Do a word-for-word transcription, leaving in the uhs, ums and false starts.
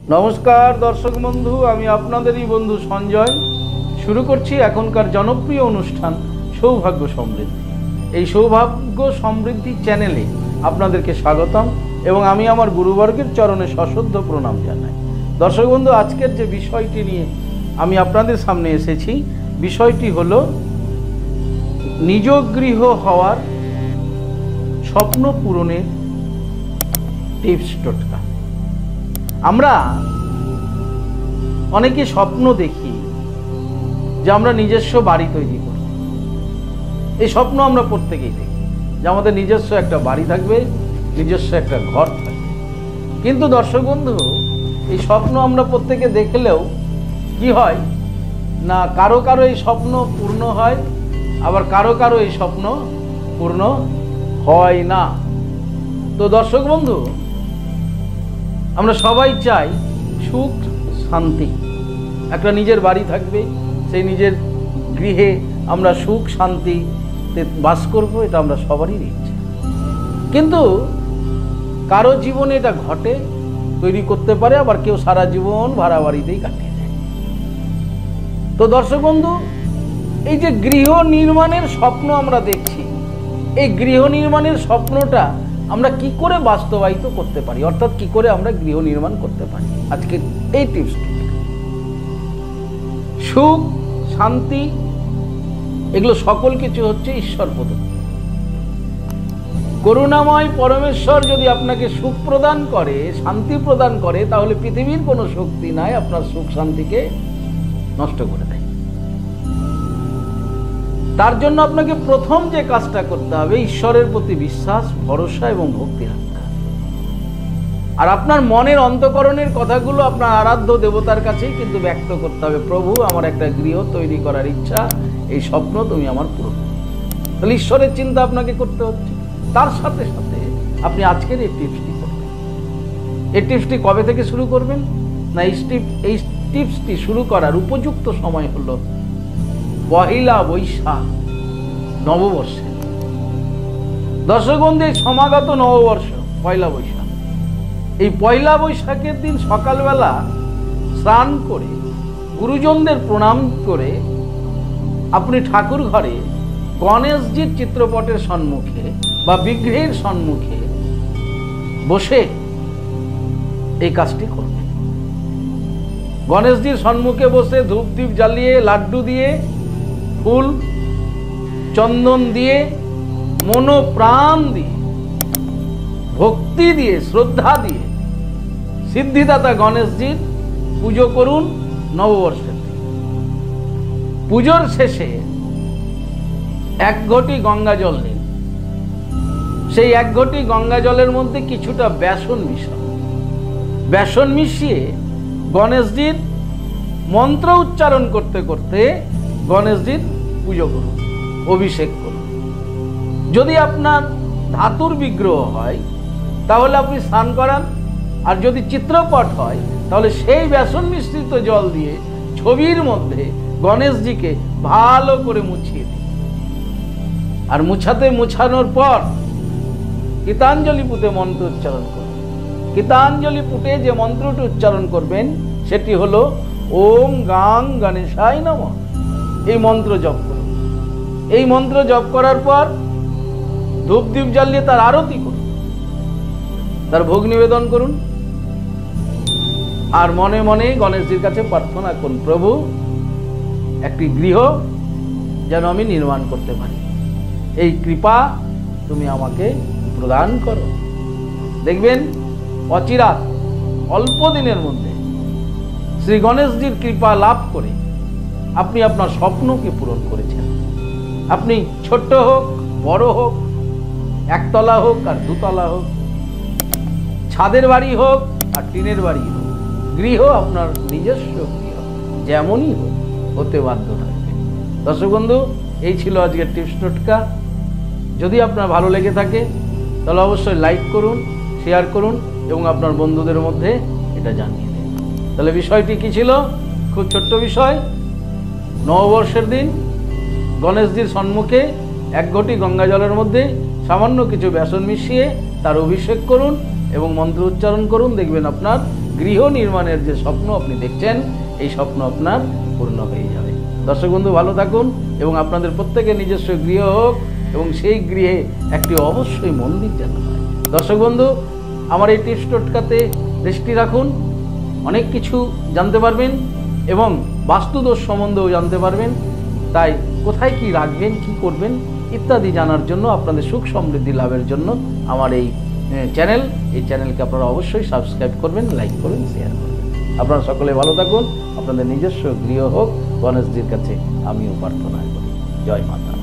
नमस्कार दर्शक बंधु, आमी आपनादेरই बंधु सञ्जय। शुरू करছি एखनकार जनप्रिय अनुष्ठान सौभाग्य समृद्धि। এই सौभाग्य समृद्धि चैनेले आपनादेरকে स्वागतम এবং আমি আমার গুরুবর্গের চরণে সশ্রদ্ধ প্রণাম জানাই। দর্শক বন্ধু, আজকের যে বিষয়টি নিয়ে আমি আপনাদের সামনে এসেছি, বিষয়টি হলো নিজ গৃহ হওয়ার স্বপ্ন পূরণের টিপস টোটকা। আমরা অনেকে স্বপ্ন দেখি যে আমরা নিজস্ব বাড়ি তৈরি করব। এই স্বপ্ন আমরা প্রত্যেকেই দেখি যে আমাদের নিজস্ব একটা বাড়ি থাকবে, নিজস্ব একটা ঘর থাকবে। কিন্তু দর্শক বন্ধু, এই স্বপ্ন আমরা প্রত্যেকে দেখলেও কি হয় না, কারো কারো এই স্বপ্ন পূর্ণ হয়, আবার কারো কারো এই স্বপ্ন পূর্ণ হয় না। তো দর্শক বন্ধু, আমরা সবাই চাই সুখ শান্তি, একটা নিজের বাড়ি থাকবে, সেই নিজের গৃহে আমরা সুখ শান্তিতে বাস করব, এটা আমরা সবারই ইচ্ছা। কিন্তু কারো জীবনে এটা ঘটে, তৈরি করতে পারে, আবার কেউ সারা জীবন ভাড়া বাড়িতেই কাটিয়ে দেয়। তো দর্শক বন্ধু, এই যে গৃহ নির্মাণের স্বপ্ন আমরা দেখছি, এই গৃহ নির্মাণের স্বপ্নটা আমরা কি করে বাস্তবায়িত করতে পারি, অর্থাৎ কি করে আমরা গৃহ নির্মাণ করতে পারি, আজকে এই টিপস। সুখ শান্তি এগুলো সকল কিছু হচ্ছে ঈশ্বর প্রদত্ত। করুণাময় পরমেশ্বর যদি আপনাকে সুখ প্রদান করে, শান্তি প্রদান করে, তাহলে পৃথিবীর কোনো শক্তি নাই আপনার সুখ শান্তিকে নষ্ট করে দেয়। তার জন্য আপনাকে প্রথম যে কাজটা করতে হবে, ঈশ্বরের প্রতি বিশ্বাস, ভরসা এবং ভক্তি রাখতে হবে। আর আপনার মনের অন্তঃকরণের কথাগুলো আপনার আরাধ্য দেবতার কাছেই কিন্তু ব্যক্ত করতে হবে। প্রভু, আমার একটা গৃহ তৈরি করার ইচ্ছা, এই স্বপ্ন তুমি আমার পূরণ করো। তাহলে ঈশ্বরের চিন্তা আপনাকে করতে হচ্ছে। তার সাথে সাথে আপনি আজকের এই টিপসটি করবেন। এই টিপসটি কবে থেকে শুরু করবেন না, এই টিপ এই টিপসটি শুরু করার উপযুক্ত সময় হলো পহিলা বৈশাখ, নববর্ষে। দর্শক বন্ধু, এই সমাগত নববর্ষ পয়লা বৈশাখ, এই পয়লা বৈশাখের দিন সকালবেলা স্নান করে গুরুজনদের প্রণাম করে আপনি ঠাকুর ঘরে গণেশজির চিত্রপটের সম্মুখে বা বিগ্রহের সম্মুখে বসে এই কাজটি করবেন। গণেশজির সম্মুখে বসে ধূপ দ্বীপ জ্বালিয়ে, লাড্ডু দিয়ে, ফুল চন্দন দিয়ে, মনোপ্রাণ দিয়ে, ভক্তি দিয়ে, শ্রদ্ধা দিয়ে সিদ্ধিদাতা গণেশজির পুজো করুন নববর্ষে। পুজোর শেষে এক ঘটি গঙ্গা জল নিন। সেই এক ঘটি গঙ্গা জলের মধ্যে কিছুটা বেসন মিশান। বেসন মিশিয়ে গণেশজির মন্ত্র উচ্চারণ করতে করতে গণেশজির পুজো করুন, অভিষেক করুন। যদি আপনার ধাতুর বিগ্রহ হয় তাহলে আপনি স্নান করান, আর যদি চিত্রপট হয় তাহলে সেই বেসন মিশ্রিত জল দিয়ে ছবির মধ্যে গণেশজিকে ভালো করে মুছিয়ে দিন। আর মুছাতে মুছানোর পর গীতাঞ্জলি পুঁতে মন্ত্র উচ্চারণ করুন। গীতাঞ্জলি পুঁতে যে মন্ত্রটি উচ্চারণ করবেন সেটি হলো ওম গাং গণেশায় নমঃ। এই মন্ত্র জপ করুন। এই মন্ত্র জপ করার পর ধূপ দ্বীপ জ্বালিয়ে তার আরতি করুন, তার ভোগ নিবেদন করুন। আর মনে মনে গণেশজির কাছে প্রার্থনা করুন, প্রভু, একটি গৃহ যেন আমি নির্মাণ করতে পারি, এই কৃপা তুমি আমাকে প্রদান করো। দেখবেন অচিরাত, অল্প দিনের মধ্যে শ্রী গণেশজির কৃপা লাভ করে আপনি আপনার স্বপ্নকে পূরণ করেছেন। আপনি ছোট্ট হোক, বড় হোক, একতলা হোক আর দুতলা হোক, ছাদের বাড়ি হোক আর টিনের বাড়ি হোক, গৃহ আপনার নিজস্ব গৃহ যেমনই হোক, হতে বাধ্য থাকবে। দর্শক বন্ধু, এই ছিল আজকের টিপস টোটকা। যদি আপনার ভালো লেগে থাকে তাহলে অবশ্যই লাইক করুন, শেয়ার করুন এবং আপনার বন্ধুদের মধ্যে এটা জানিয়ে দিন। তাহলে বিষয়টি কি ছিল? খুব ছোট্ট বিষয়। নববর্ষের দিন গণেশজির সম্মুখে এক ঘটি গঙ্গা জলের মধ্যে সামান্য কিছু বেসন মিশিয়ে তার অভিষেক করুন এবং মন্ত্র উচ্চারণ করুন। দেখবেন আপনার গৃহ নির্মাণের যে স্বপ্ন আপনি দেখছেন এই স্বপ্ন আপনার পূর্ণ হয়ে যাবে। দর্শক বন্ধু ভালো থাকুন এবং আপনাদের প্রত্যেকের নিজস্ব গৃহ হোক এবং সেই গৃহে একটি অবশ্যই মন্দির যেন হয়। দর্শক বন্ধু আমার এই টিপস টোটকাতে দৃষ্টি রাখুন, অনেক কিছু জানতে পারবেন এবং বাস্তুদোষ সম্বন্ধেও জানতে পারবেন। তাই কোথায় কি রাখবেন, কি করবেন ইত্যাদি জানার জন্য, আপনাদের সুখ সমৃদ্ধি লাভের জন্য আমার এই চ্যানেল এই চ্যানেলকে আপনারা অবশ্যই সাবস্ক্রাইব করবেন, লাইক করবেন, শেয়ার করবেন। আপনারা সকলে ভালো থাকুন, আপনাদের নিজস্ব গৃহ হোক গণেশজির কাছে আমিও প্রার্থনা করি। জয় মাতা।